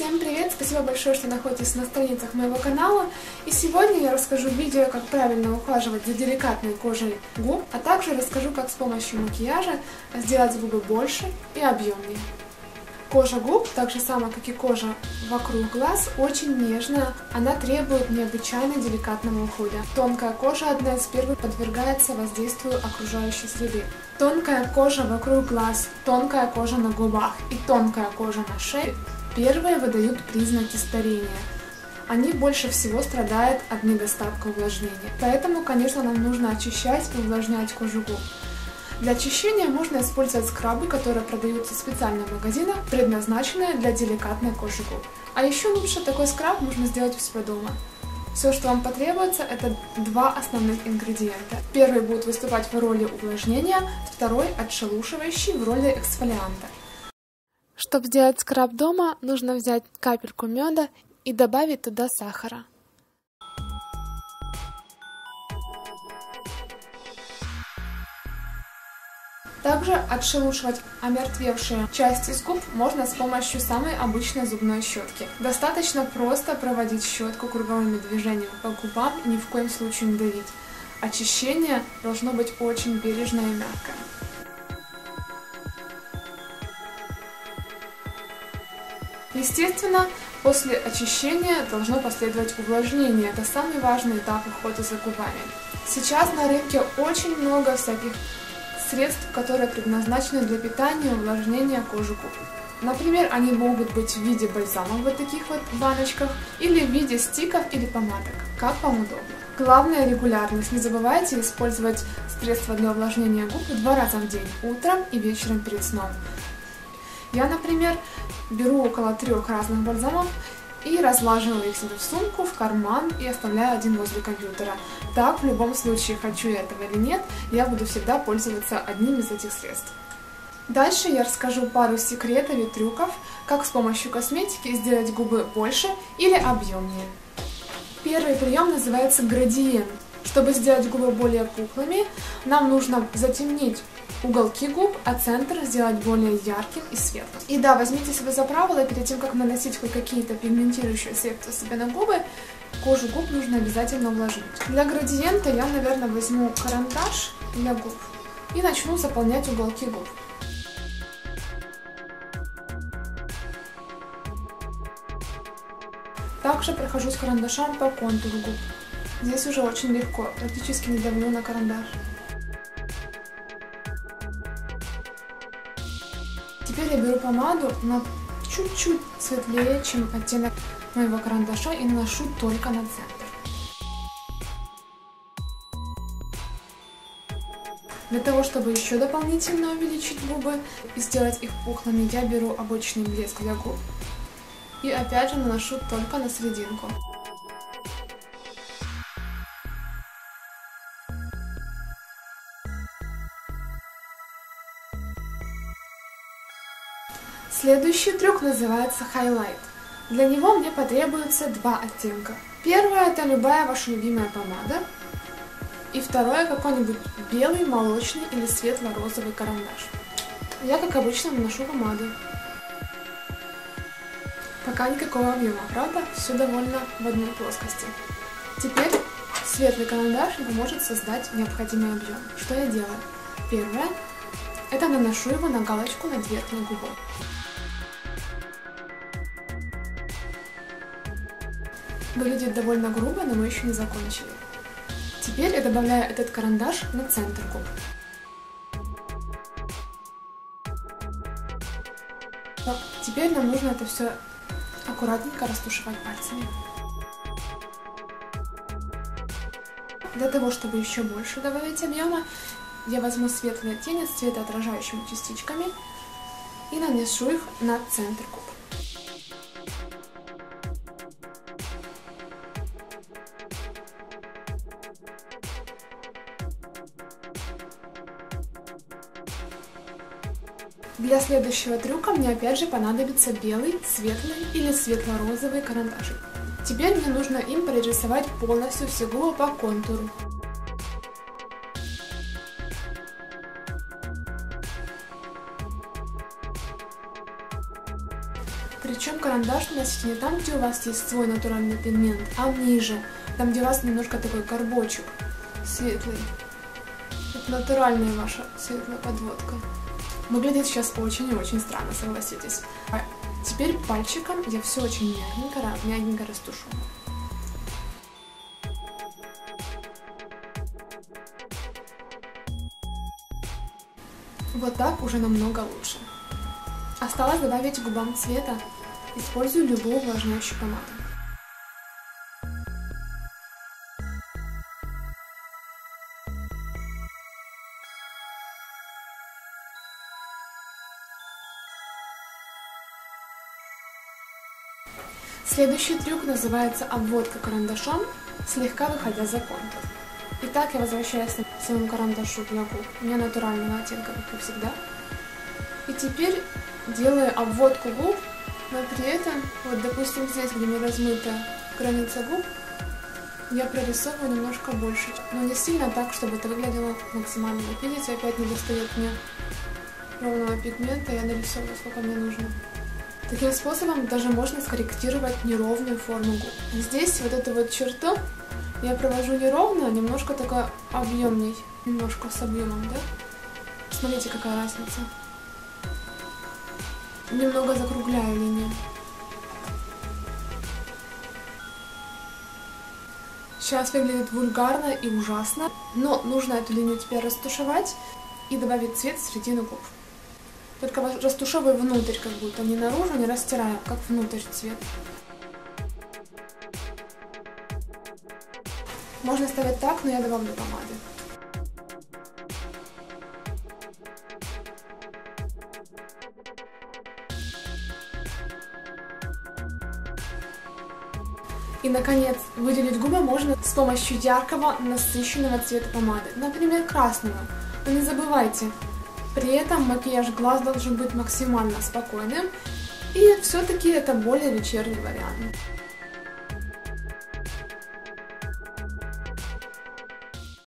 Всем привет! Спасибо большое, что находитесь на страницах моего канала. И сегодня я расскажу в видео, как правильно ухаживать за деликатной кожей губ, а также расскажу, как с помощью макияжа сделать губы больше и объемнее. Кожа губ, так же само, как и кожа вокруг глаз, очень нежная. Она требует необычайно деликатного ухода. Тонкая кожа одна из первых подвергается воздействию окружающей среды. Тонкая кожа вокруг глаз, тонкая кожа на губах и тонкая кожа на шее первые выдают признаки старения. Они больше всего страдают от недостатка увлажнения. Поэтому, конечно, нам нужно очищать и увлажнять кожу губ. Для очищения можно использовать скрабы, которые продаются в специальных магазинах, предназначенные для деликатной кожи губ. А еще лучше такой скраб можно сделать у себя дома. Все, что вам потребуется, это два основных ингредиента. Первый будет выступать в роли увлажнения, второй отшелушивающий в роли эксфолианта. Чтобы сделать скраб дома, нужно взять капельку меда и добавить туда сахара. Также отшелушивать омертвевшие части с губ можно с помощью самой обычной зубной щетки. Достаточно просто проводить щетку круговыми движениями по губам и ни в коем случае не давить. Очищение должно быть очень бережное и мягкое. Естественно, после очищения должно последовать увлажнение. Это самый важный этап ухода за губами. Сейчас на рынке очень много всяких средств, которые предназначены для питания и увлажнения кожи губ. Например, они могут быть в виде бальзамов в вот таких вот баночках, или в виде стиков или помадок, как вам удобно. Главное — регулярность. Не забывайте использовать средства для увлажнения губ 2 раза в день, утром и вечером перед сном. Я, например, беру около 3 разных бальзамов и разлаживаю их себе в сумку, в карман и оставляю один возле компьютера. Так, в любом случае, хочу я этого или нет, я буду всегда пользоваться одним из этих средств. Дальше я расскажу пару секретов и трюков, как с помощью косметики сделать губы больше или объемнее. Первый прием называется градиент. Чтобы сделать губы более пухлыми, нам нужно затемнить уголки губ, а центр сделать более ярким и светлым. И да, возьмите себе за правило, перед тем, как наносить хоть какие-то пигментирующие средства себе на губы, кожу губ нужно обязательно увлажнить. Для градиента я, наверное, возьму карандаш для губ и начну заполнять уголки губ. Также прохожусь карандашом по контуру губ. Здесь уже очень легко, практически не давлю на карандаш. Теперь я беру помаду, но чуть-чуть светлее, чем оттенок моего карандаша, и наношу только на центр. Для того, чтобы еще дополнительно увеличить губы и сделать их пухлыми, я беру обычный блеск для губ и опять же наношу только на серединку. Следующий трюк называется highlight. Для него мне потребуется 2 оттенка. Первое — это любая ваша любимая помада. И второе — какой-нибудь белый, молочный или светло-розовый карандаш. Я, как обычно, наношу помаду. Пока никакого объема, правда? Все довольно в одной плоскости. Теперь светлый карандаш поможет создать необходимый объем. Что я делаю? Первое — это наношу его на галочку над верхней губой. Выглядит довольно грубо, но мы еще не закончили. Теперь я добавляю этот карандаш на центр губ. Теперь нам нужно это все аккуратненько растушевать пальцами. Для того, чтобы еще больше добавить объема, я возьму светлые тени с цветоотражающими частичками и нанесу их на центр губ. Для следующего трюка мне опять же понадобится белый, светлый или светло-розовый карандашик. Теперь мне нужно им прорисовать полностью все губы по контуру. Причем карандаш наносите не там, где у вас есть свой натуральный пигмент, а ниже, там, где у вас немножко такой горбочек светлый. Это натуральная ваша светлая подводка. Выглядит сейчас очень и очень странно, согласитесь. А теперь пальчиком я все очень мягенько растушу. Вот так уже намного лучше. Осталось добавить губам цвета. Использую любую увлажняющую помаду. Следующий трюк называется обводка карандашом, слегка выходя за контур. Итак, я возвращаюсь к своему карандашу для губ. У меня натурального оттенка, как и всегда. И теперь делаю обводку губ, но при этом, вот допустим здесь, где не размыта граница губ, я прорисовываю немножко больше. Но не сильно так, чтобы это выглядело максимально. Вот видите, опять не достает мне ровного пигмента, я нарисовываю, сколько мне нужно. Таким способом даже можно скорректировать неровную форму губ. Здесь вот эту вот черту я провожу не ровно, а немножко такой объемней. Немножко с объемом, да? Смотрите, какая разница. Немного закругляю линию. Сейчас выглядит вульгарно и ужасно, но нужно эту линию теперь растушевать и добавить цвет в середину губ. Только растушевываю внутрь, как будто не наружу, не растираю, как внутрь цвет. Можно ставить так, но я добавлю помады. И, наконец, выделить губы можно с помощью яркого, насыщенного цвета помады, например, красного. Но не забывайте, при этом макияж глаз должен быть максимально спокойным, и все-таки это более вечерний вариант.